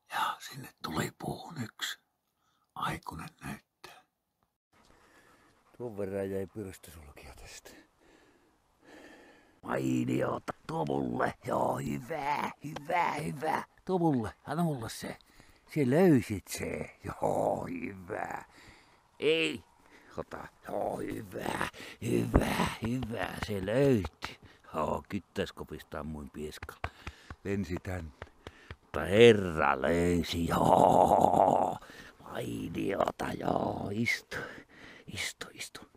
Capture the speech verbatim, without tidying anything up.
Ja sinne tuli puuhun yksi aikuinen näyttää. Tuon verran jäi pyrstösulkia tästä. Mainiota, tuo mulle. Joo, hyvä, hyvä, hyvä. Tuo mulle, anna mulle se. Se löysit se. Joo, hyvä. Ei, ota. Joo, hyvä, hyvä, hyvä. Se löyti. Joo, kyttäskopista ammuin pieskalla. Lensi tänne. Mutta herra löysi, joo. Mainiota, joo. Istu, istu, istu.